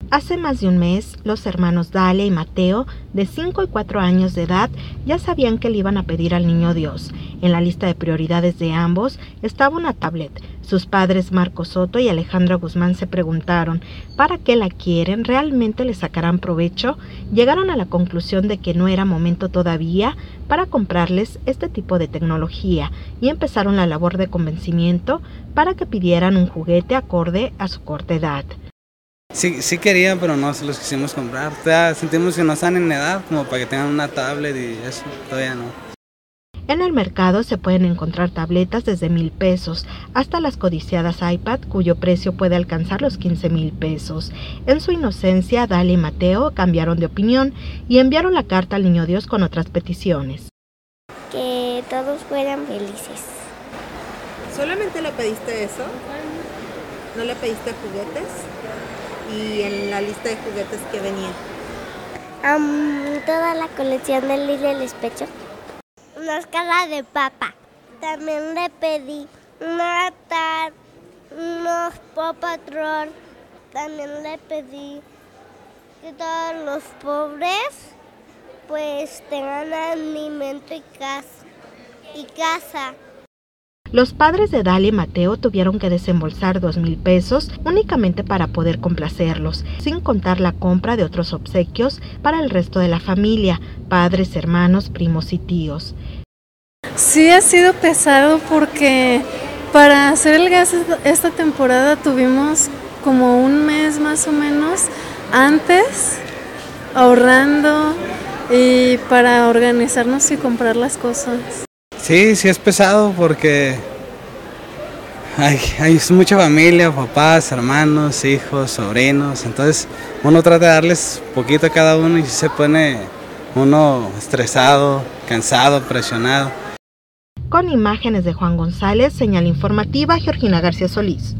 Hace más de un mes, los hermanos Dalia y Mateo, de 5 y 4 años de edad, ya sabían que le iban a pedir al Niño Dios. En la lista de prioridades de ambos estaba una tablet. Sus padres Marco Soto y Alejandra Guzmán se preguntaron, ¿para qué la quieren? ¿Realmente le sacarán provecho? Llegaron a la conclusión de que no era momento todavía para comprarles este tipo de tecnología y empezaron la labor de convencimiento para que pidieran un juguete acorde a su corta edad. Sí querían, pero no se los quisimos comprar. Todavía sentimos que no están en edad como para que tengan una tablet y eso, todavía no. En el mercado se pueden encontrar tabletas desde 1,000 pesos hasta las codiciadas iPad, cuyo precio puede alcanzar los 15,000 pesos. En su inocencia, Dalia y Mateo cambiaron de opinión y enviaron la carta al Niño Dios con otras peticiones. Que todos fueran felices. ¿Solamente le pediste eso? ¿No le pediste juguetes? ¿Y en la lista de juguetes que venía? Toda la colección de Lily el Especho. Una escala de papa. También le pedí una tar, unos Paw Patrol. También le pedí que todos los pobres pues tengan alimento y casa. Los padres de Dalia y Mateo tuvieron que desembolsar 2,000 pesos únicamente para poder complacerlos, sin contar la compra de otros obsequios para el resto de la familia, padres, hermanos, primos y tíos. Sí ha sido pesado porque para hacer el gas esta temporada tuvimos como un mes más o menos antes ahorrando y para organizarnos y comprar las cosas. Sí es pesado porque hay mucha familia, papás, hermanos, hijos, sobrinos, entonces uno trata de darles poquito a cada uno y se pone uno estresado, cansado, presionado. Con imágenes de Juan González, señal informativa, Georgina García Solís.